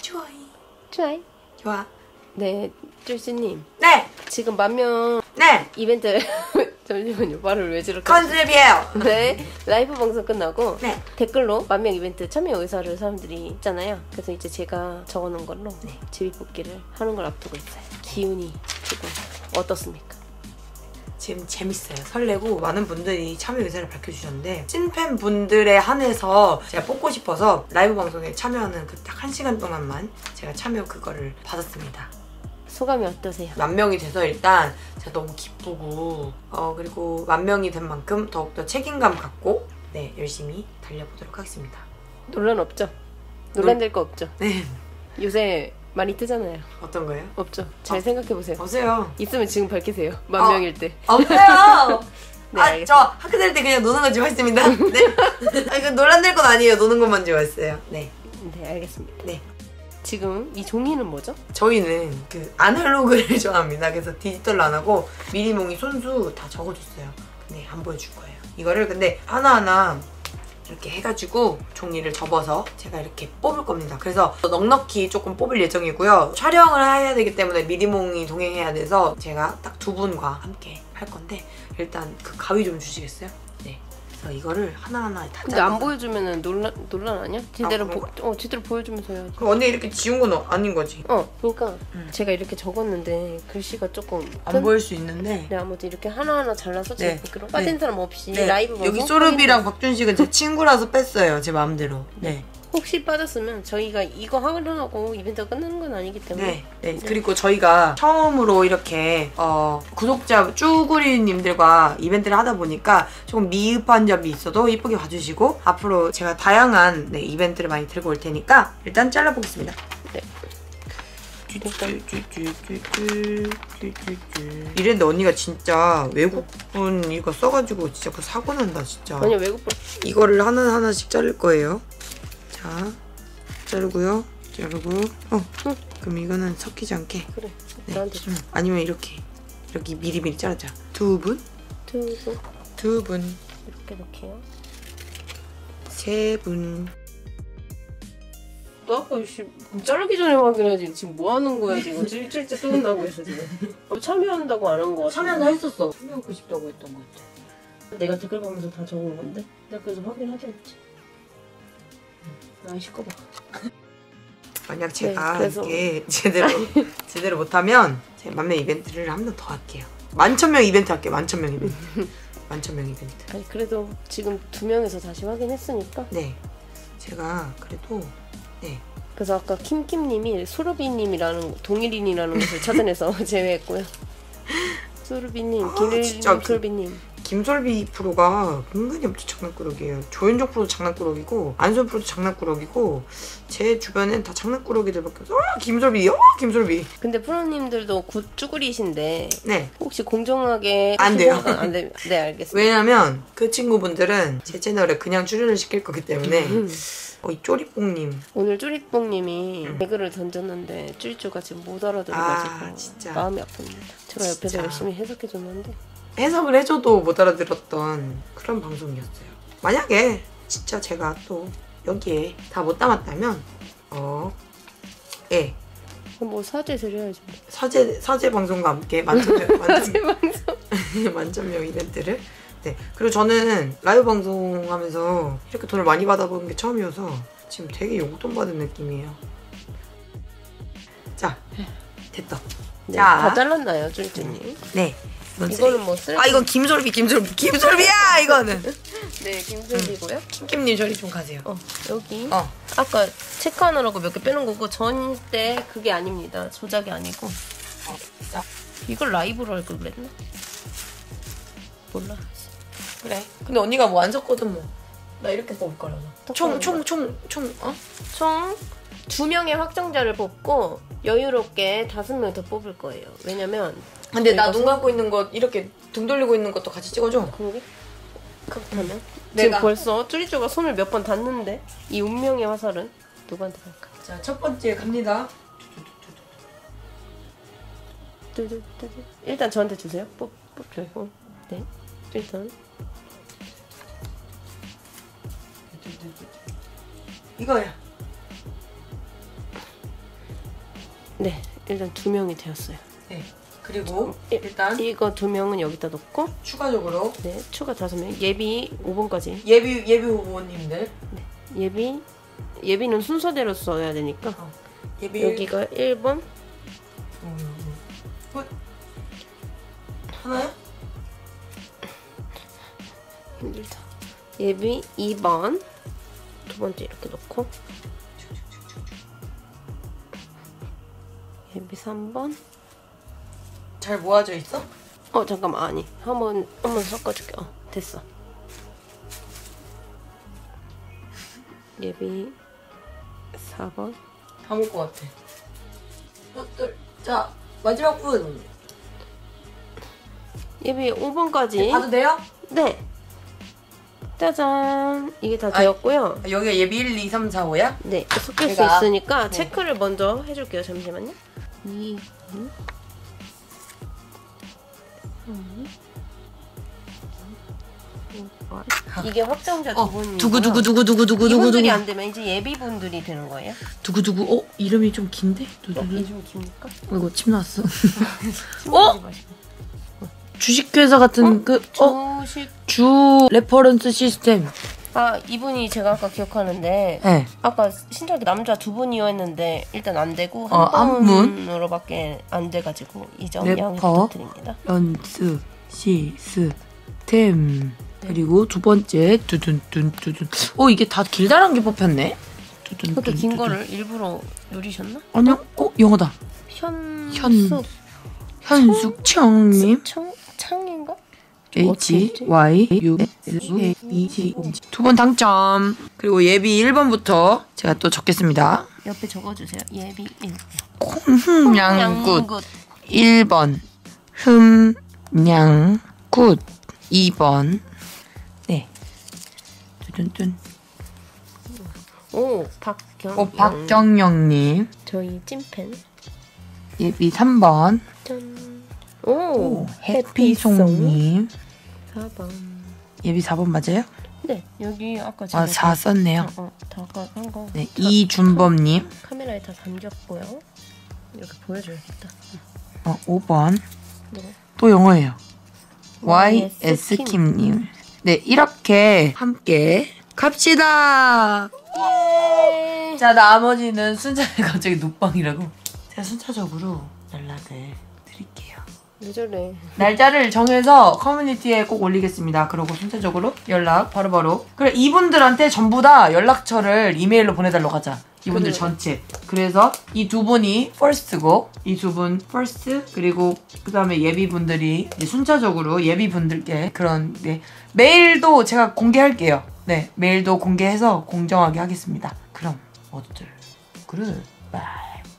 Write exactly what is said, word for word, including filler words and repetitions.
좋아요. 좋아요. 좋아. 네, 쭈씨님. 네. 지금 만명 네. 이벤트 잠시만요. 말을 왜 저렇게 컨셉이에요. 네, 라이브 방송 끝나고 네. 댓글로 만명 이벤트 참여 의사를 사람들이 있잖아요. 그래서 이제 제가 적어놓은 걸로 네, 제비뽑기를 하는 걸 앞두고 있어요. 기운이 지금 어떻습니까? 지금 재밌어요. 설레고 많은 분들이 참여 의사를 밝혀주셨는데 찐팬 분들에 한해서 제가 뽑고 싶어서 라이브 방송에 참여하는 그 딱 한 시간 동안만 제가 참여 그거를 받았습니다. 소감이 어떠세요? 만 명이 돼서 일단 제가 너무 기쁘고 어 그리고 만 명이 된 만큼 더욱더 책임감 갖고 네 열심히 달려보도록 하겠습니다. 논란 없죠? 논란될 거 없죠? 네. 요새 많이 뜨잖아요. 어떤 거예요? 없죠? 잘 어. 생각해보세요. 보세요. 있으면 지금 밝히세요. 만 어. 명일 때. 없어요. 네, 아, 저 학교 다닐 때 그냥 노는 거 좋아했습니다. 네. 아, 이거 논란될 건 아니에요. 노는 것만 좋아했어요. 네. 네, 알겠습니다. 네. 지금 이 종이는 뭐죠? 저희는 그 아날로그를 좋아합니다. 그래서 디지털로 안 하고 미리몽이 손수 다 적어줬어요. 근데 안 보여줄 거예요. 이거를 근데 하나하나 이렇게 해가지고 종이를 접어서 제가 이렇게 뽑을 겁니다. 그래서 넉넉히 조금 뽑을 예정이고요. 촬영을 해야 되기 때문에 미리몽이 동행해야 돼서 제가 딱 두 분과 함께 할 건데 일단 그 가위 좀 주시겠어요? 네. 그래서 이거를 하나하나 다 근데 잘라서. 안 보여주면은 논란, 논란 아니야? 제대로 아, 보, 어, 제대로 보여주면서 해야지. 그럼 언니 이렇게 지운 건 아닌 거지? 어, 그러니까 음. 제가 이렇게 적었는데 글씨가 조금 안 보일 수 있는데 네, 아무튼 이렇게 하나하나 잘라서 제 네. 보기로 빠진 네. 사람 없이 네. 라이브 방송 여기 소르비랑 박준식은 제 친구라서 뺐어요. 제 마음대로. 네. 혹시 빠졌으면 저희가 이거 하려고 이벤트가 끝나는 건 아니기 때문에 네, 네. 그리고 저희가 처음으로 이렇게 어, 구독자 쭈구리님들과 이벤트를 하다 보니까 조금 미흡한 점이 있어도 이쁘게 봐주시고 앞으로 제가 다양한 네, 이벤트를 많이 들고 올 테니까 일단 잘라보겠습니다. 네. 이랬는데 언니가 진짜 외국분 이거 써가지고 진짜 그 사고 난다 진짜. 아니요, 외국분 이거를 하나하나씩 자를 거예요. 자, 자르고요. 자르고 어, 응. 그럼 이거는 섞이지 않게. 그래, 네. 나한테 줘. 음, 아니면 이렇게 이렇게 미리미리 자르자. 두 분, 두고 두 분, 이렇게 넣게요. 세 분. 너 아까 씨, 자르기 전에 확인해야지. 지금 뭐 하는 거야 지금? 일주일째 뜯는다고 했어 지금. 어, 참여한다고 안 한 거. 참여한다 했었어. 참여하고 싶다고 했던 것 같아. 내가 댓글 보면서 다 적은 건데? 내가 그래서 확인하자 했지. 아이 시끄러워. 만약 제가 네, 그래서... 이게 제대로 제대로 못하면 제가 만명 이벤트를 한 번 더 할게요. 만천명 이벤트 할게요. 만천명 이벤트. 만천명 이벤트. 아니 그래도 지금 두 명에서 다시 확인했으니까. 네. 제가 그래도 네. 그래서 아까 킴킴님이 소르비님이라는 동일인이라는 것을 찾아내서 제외했고요. 소르비님, 아, 김일님, 진짜 솔비님. 김솔비 프로가 은근히 엄청 장난꾸러기예요. 조윤정 프로도 장난꾸러기고 안소연 프로도 장난꾸러기고 제 주변엔 다 장난꾸러기들밖에 없어. 아, 김솔비, 어, 김솔비. 근데 프로님들도 굿쭈구리신데 네. 혹시 공정하게 안 돼요. 안 돼. 네, 알겠습니다. 왜냐면 그 친구분들은 제 채널에 그냥 출연을 시킬 거기 때문에 어, 이 쪼리뽕님. 오늘 쭈리뽕님이 음. 개그를 던졌는데 쭈리쭈가 지금 못 알아들어가지고 아, 진짜. 마음이 아픕니다. 제가 옆에서 진짜. 열심히 해석해줬는데 해석을 해줘도 못 알아들었던 그런 방송이었어요. 만약에 진짜 제가 또 여기에 다 못 담았다면 어, 예. 뭐 사죄 드려야지. 서재, 서재 방송과 함께 만천명, 사죄 만천, 방송. 만천명 이벤트를. 네. 그리고 저는 라이브 방송 하면서 이렇게 돈을 많이 받아보는 게 처음이어서 지금 되게 용돈 받은 느낌이에요. 자, 됐다. 네, 자. 다 잘랐나요, 쭈리쭈님? 네. 이건 이거는 뭐 쓸? 아, 이건 김솔비, 김솔비, 김솔비야, 이거는. 네, 김슬비고요. 킴킴님 저리 좀 가세요. 어, 여기. 어. 아까 체크하느라고 몇 개 빼는 거고 전때 그게 아닙니다. 조작이 아니고. 어, 자. 이걸 라이브로 할 걸 그랬나? 몰라. 그래. 근데 언니가 뭐 안 섞거든 뭐. 나 이렇게 뽑을 거라서. 총, 총, 거. 총, 총, 어? 총 두 명의 확정자를 뽑고 여유롭게 다섯 명 더 뽑을 거예요. 왜냐면 근데 나 저희가 눈 감고 있는 거 이렇게 등 돌리고 있는 것도 같이 찍어줘. 그러게? 그렇다면 지금 내가. 벌써 쭈리쭈가 손을 몇 번 닿는데 이 운명의 화살은 누구한테 갈까? 자, 첫 번째 갑니다. 뚜두뚜두. 일단 저한테 주세요. 뽑, 뽑죠. 네. 일단 이거야. 네, 일단 두 명이 되었어요. 네. 그리고 일단 이거 두 명은 여기다 놓고 추가적으로 네, 추가 다섯 명. 예비 오 번까지. 예비 예비 후보님들. 네. 예비 예비는 순서대로 써야 되니까. 어. 예비 여기가 일 번. 음. 어? 하나요? 힘들다. 예비 이 번. 두 번째 이렇게 놓고. 예비 삼 번. 잘 모아져 있어? 어 잠깐만 아니 한번 한번 섞어줄게. 어 됐어. 예비 사 번. 다 먹을 것 같아. 어, 또, 자 마지막 분. 예비 오 번까지. 봐도 돼요? 네. 짜잔. 이게 다 아이, 되었고요. 여기가 예비 일, 이, 삼, 사, 오야? 네. 섞일 수 제가- 있으니까 네. 체크를 먼저 해줄게요. 잠시만요. 이, 음. 음. 이게 확정자 두 어, 분이고요. 두구 두구 두구 두구 두구 두구 이분들이 두구 안 되면 이제 예비분들이 되는 거예요? 두구 두구. 어 이름이 좀 긴데? 어, 두두두. 이게 좀 깁니까? 이거 침 나왔어. 어? 주식회사 같은 그 어? 주식. 주 레퍼런스 시스템. 아 이분이 제가 아까 기억하는데 네. 아까 신청할 때 남자 두 분이었는데 일단 안 되고 어, 한 한 분? 분으로밖에 안 돼가지고 이 점 래퍼. 양해 부탁드립니다. 런스 시스템. 그리고 두 번째 두둔둔 두둔. 어 이게 다 길다란 게 뽑혔네. 두둔. 그것도 긴 거를 일부러 누리셨나? 아니요. 어 영어다. 현숙 현숙청님. 청 창인가? H Y U L A E T 두 번 당첨. 그리고 예비 일 번부터 제가 또 적겠습니다. 옆에 적어주세요. 예비 일. 흠냥굿 일 번 흠냥굿 이 번 네 뚜둔뚜 오 박경. 어 박경영님 저희 찐팬. 예비 삼 번 짠. 오, 해피송님 사 번. 예비 사 번 맞아요? 네 여기 아까 제가 아 사 썼네요. 어, 어, 다가 한 거. 네 이준범님 카메라에 다 담겼고요. 이렇게 보여줘야겠다. 어 오 번 네. 또 영어예요. 와이 에스 와이에스킴님 네 이렇게 함께 갑시다. 예. 자 나머지는 순차적으로 갑자기 눕방이라고 제가 순차적으로 연락을 드릴게요. 왜 저래? 날짜를 정해서 커뮤니티에 꼭 올리겠습니다. 그리고 순차적으로 연락 바로바로. 그래 이분들한테 전부 다 연락처를 이메일로 보내달라고 하자. 이분들 그래. 전체. 그래서 이 두 분이 퍼스트고 이 두 분 퍼스트 그리고 그 다음에 예비분들이 이제 순차적으로 예비분들께 그런 네, 메일도 제가 공개할게요. 네 메일도 공개해서 공정하게 하겠습니다. 그럼 모두들 굿바이.